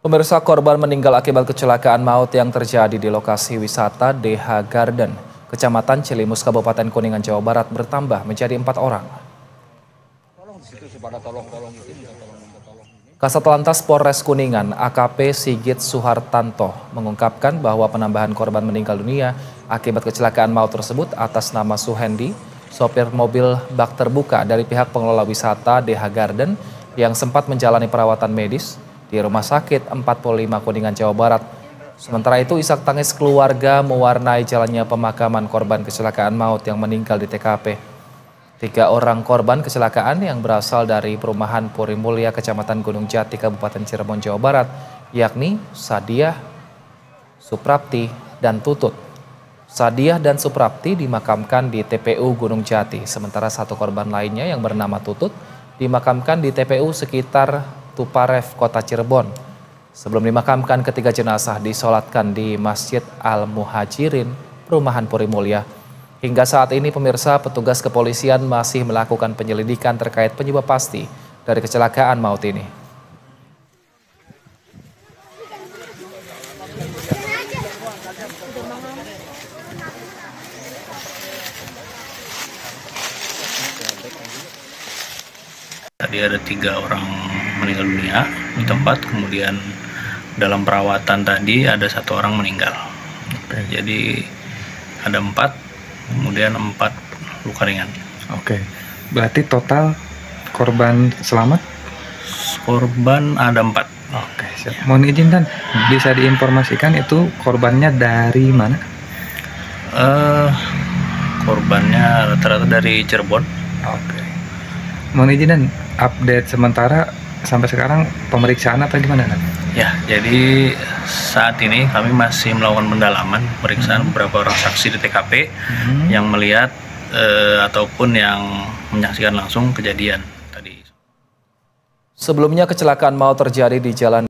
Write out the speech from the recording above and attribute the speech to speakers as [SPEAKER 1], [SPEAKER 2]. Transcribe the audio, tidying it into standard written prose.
[SPEAKER 1] Pemirsa, korban meninggal akibat kecelakaan maut yang terjadi di lokasi wisata DH Garden, Kecamatan Cilimus, Kabupaten Kuningan, Jawa Barat bertambah menjadi 4 orang. Kasat Lantas Polres Kuningan, AKP Sigit Suhartanto, mengungkapkan bahwa penambahan korban meninggal dunia akibat kecelakaan maut tersebut atas nama Suhendi, sopir mobil bak terbuka dari pihak pengelola wisata DH Garden yang sempat menjalani perawatan medis di Rumah Sakit 45 Kuningan, Jawa Barat. Sementara itu, isak tangis keluarga mewarnai jalannya pemakaman korban kecelakaan maut yang meninggal di TKP. 3 orang korban kecelakaan yang berasal dari perumahan Puri Mulya, Kecamatan Gunung Jati, Kabupaten Cirebon, Jawa Barat, yakni Sadiah, Suprapti, dan Tutut. Sadiah dan Suprapti dimakamkan di TPU Gunung Jati, sementara 1 korban lainnya yang bernama Tutut dimakamkan di TPU sekitar Tuparef, Kota Cirebon. Sebelum dimakamkan, ketiga jenazah disolatkan di Masjid Al-Muhajirin, Perumahan Puri Mulya. Hingga saat ini, pemirsa, petugas kepolisian masih melakukan penyelidikan terkait penyebab pasti dari kecelakaan maut ini.
[SPEAKER 2] Tadi ada 3 orang meninggal dunia di tempat, kemudian dalam perawatan tadi ada 1 orang meninggal. Jadi ada 4, kemudian 4 luka ringan.
[SPEAKER 3] Berarti total korban selamat?
[SPEAKER 2] Korban ada 4.
[SPEAKER 3] Siap. Mohon izin Dan, bisa diinformasikan itu korbannya dari mana?
[SPEAKER 2] Korbannya rata-rata dari Cirebon.
[SPEAKER 3] Mohon izin Dan, update sementara sampai sekarang pemeriksaan atau gimana Dan?
[SPEAKER 2] Ya, jadi saat ini kami masih melakukan pendalaman, pemeriksaan beberapa orang saksi di TKP yang melihat ataupun yang menyaksikan langsung kejadian tadi.
[SPEAKER 1] Sebelumnya, kecelakaan maut terjadi di Jalan